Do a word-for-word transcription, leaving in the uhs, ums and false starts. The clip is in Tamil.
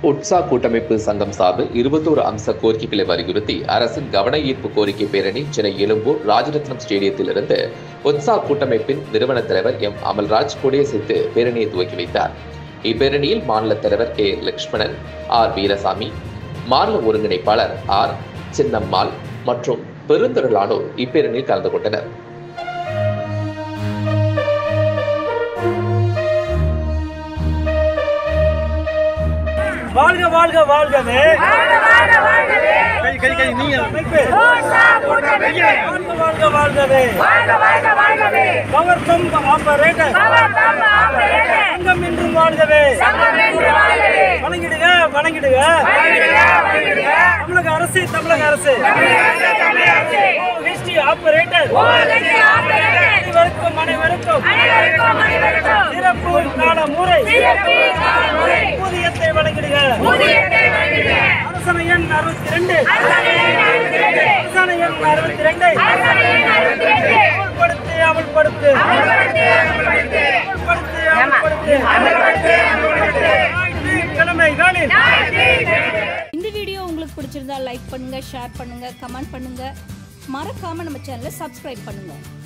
உட்சா கூட்டமைப்பு சங்கம் சார்பில் இருபத்தோரு அம்ச கோரிக்கைகளை வலியுறுத்தி அரசின் கவன ஈர்ப்பு கோரிக்கை பேரணி சென்னை எழும்பூர் ராஜரத்னம் ஸ்டேடியத்தில் இருந்து உட்சா கூட்டமைப்பின் நிறுவன தலைவர் எம் அமல்ராஜ் கொடியசைத்து பேரணியை துவக்கி வைத்தார். இப்பேரணியில் மாநில தலைவர் கே லட்சுமணன், ஆர் வீரசாமி, மாநில ஒருங்கிணைப்பாளர் ஆர் சின்னம்மாள் மற்றும் பெருந்திரளானோர் இப்பேரணியில் கலந்து கொண்டனர். வாழ்க வாழ்க வாழ்கவே கை கை கை நீங்க வாழ்க வாழ்கவே பவர் பம்ப் ஆபரேட்டர் சங்கம் என்றும் வாழ்கவே வணங்கிடுக வணங்கிடுக தமிழக அரசு தமிழக அரசு ஆபரேட்டர் அனைவருக்கும் அனைவருக்கும் சிறப்பு கால முறை ஊதியத்தை வழங்கிடுக. அரசாணை எண் அறுபத்தி ரெண்டு அரசாணை எண் அறுபத்தி ரெண்டை அமல்படுத்து அமல்படுத்து கிழமைகளில். இந்த வீடியோ உங்களுக்கு பிடிச்சிருந்தா லைக் பண்ணுங்க, ஷேர் பண்ணுங்க, கமெண்ட் பண்ணுங்க. மறக்காம நம்ம சேனலை சப்ஸ்கிரைப் பண்ணுங்க.